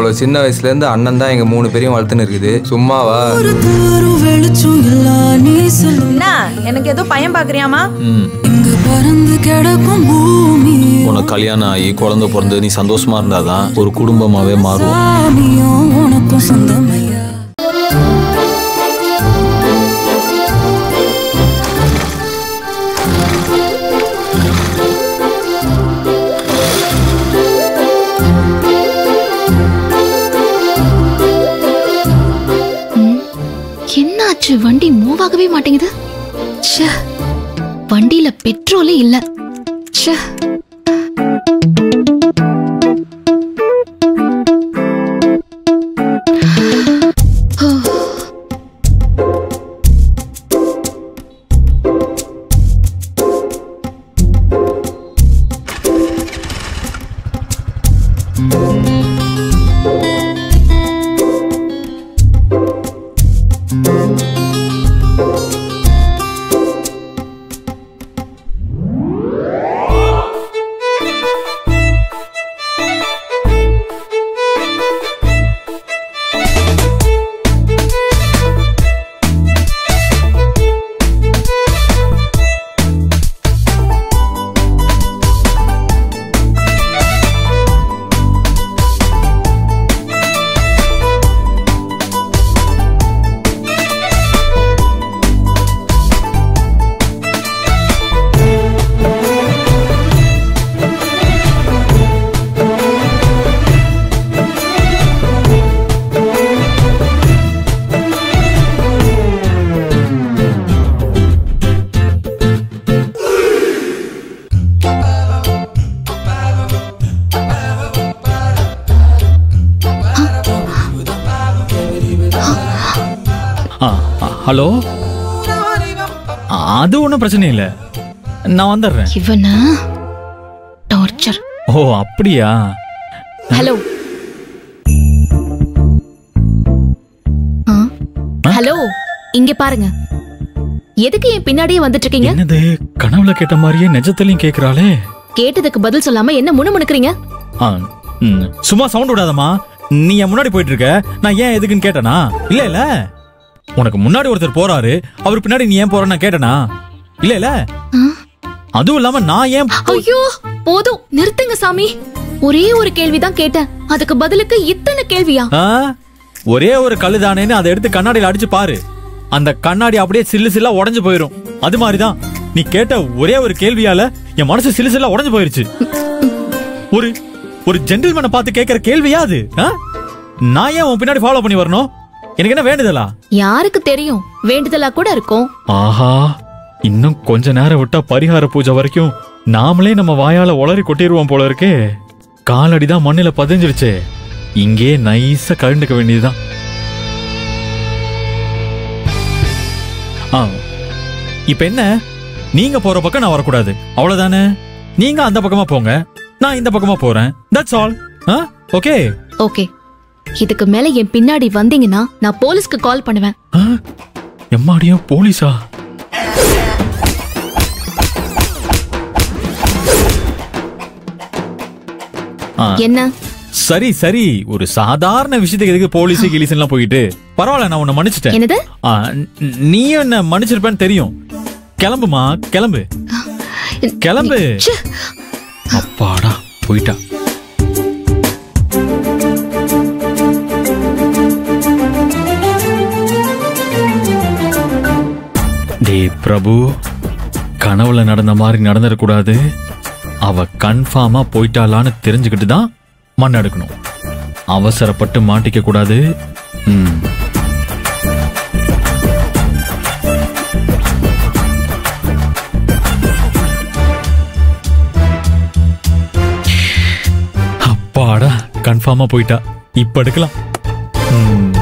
அவ்வளவு சின்ன வயசுல இருந்து அண்ணன் தான் எங்க 3 பேரையும் வளர்த்துன்னு இருக்குது. சும்மாவா? எனக்கு ஏதோ பையன் பாக்குறியாமா? உனக்கு கல்யாணம் ஆகி குழந்தை பிறந்து நீ சந்தோஷமா இருந்தாதான் ஒரு குடும்பமாவே மாறும். என்னாச்சு? வண்டி மூவ் ஆகவே மாட்டேங்குது. வண்டியில பெட்ரோலே இல்ல. ஹலோ, அது ஒன்றும் பிரச்சனை இல்லை, நான் வந்துடுறேன். இவனா டார்ச்சர். ஓ அப்படியா? ஹலோ ஹலோ, இங்க பாருங்க. எதுக்கு என் பின்னாடியே வந்துட்டு இருக்கீங்க? என்னது, கனவுல கேட்ட மாதிரியே நிஜத்திலையும் கேக்குறாளே. கேட்டதுக்கு பதில் சொல்லாம என்ன முணுமுணுக்குறீங்க? சும்மா சவுண்ட் விடாதம்மா. நீ என் முன்னாடி போயிட்டு இருக்க, நான் ஏன் எதுக்குன்னு கேட்டனா? இல்ல இல்ல, உனக்கு முன்னாடி ஒருத்தர் போறாரு, அவர் பின்னாடி நீ ஏன் போறன்னு கேட்டனா? இல்ல இல்ல. அதுவும் இல்லாம நான் ஏன்... ஐயோ போதும், நிறுத்துங்க சாமி. ஒரே ஒரு கேள்விதான் கேட்டேன், அதுக்கு பதிலுக்கு இத்தனை கேள்வியா? ஒரே ஒரு கல்லுதானேன்னு அதை எடுத்து கண்ணாடியில அடிச்சு பாரு, அந்த கண்ணாடி அப்படியே சில்லு சில்லா உடைஞ்சு போயிரும். அது மாதிரிதான் நீ கேட்ட ஒரே ஒரு கேள்வியால என் மனசு சில்லு சில்லா உடைஞ்சு போயிருச்சு. ஒரு ஜென்டில்மேனை பார்த்து கேட்கிற கேள்வியா அது? நான் ஏன் உன் பின்னாடி ஃபாலோ பண்ணி வரணும்? எனக்கு என்ன வேண்டுதலா? யாருக்கு தெரியும், வேண்டுதலா கூட இருக்கும். ஆஹா, இன்னும் கொஞ்ச நேரம் விட்டா பரிகார பூஜை வரைக்கும் நாமளே நம்ம வாயால உளறி கொட்டிடுவோம் போல இருக்கே. காலடிதான் மண்ணில பதிஞ்சிருச்சே, இங்கே நைஸா கழுண்டுக்க வேண்டியதுதான். இப்ப என்ன, நீங்க போற பக்கம் நான் வரக்கூடாது, அவ்வளவுதானே? நீங்க அந்த பக்கமா போங்க, நான் இந்த பக்கமா போறேன். That's all. Okay okay. இதுக்கு மேல என் பின்னாடி வந்தீங்கன்னா நான் போலீஸ்க்கு கால் பண்ணுவேன். எம்மாடியோ, போலீஸா? என்ன? சரி சரி, ஒரு சாதாரண விஷயத்துக்கு எதுக்கு போலீஸ் கிளீஸ் எல்லாம் போயிட்டு? பரவாயில்ல, நான் உன்னை மன்னிச்சிட்டேன். என்னது? நீ என்ன மன்னிச்சிருப்பேன்னு தெரியும். கிளம்புமா, கிளம்பு கிளம்பு. அப்பாடா, போயிட்டா. டே பிரபு, கனவுல நடந்த மாதிரி நடந்துடக்கூடாது. அவ கன்ஃபார்மா போயிட்டாளான்னு தெரிஞ்சுக்கிட்டு தான் மண் எடுக்கணும். அவசரப்பட்டு மாட்டிக்க கூடாது. அப்பாடா, கன்ஃபார்மா போயிட்டா. இப்ப எடுக்கலாம்.